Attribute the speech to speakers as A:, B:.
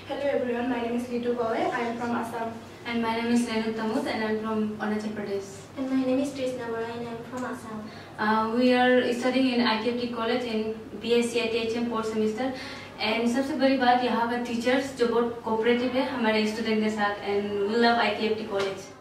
A: Hello everyone, my name is Ritu Bawe. I am from Assam.
B: And my name is Renu Tamut and I am from Arunachal Pradesh.
C: And my name is Trishna Bora and I am from Assam.
B: We are studying in ITFT college in BSc ITHM 4th semester. And सबसे बड़ी बात यहाँ का teachers जो बहुत cooperative है हमारे student के साथ and we love ITFT college.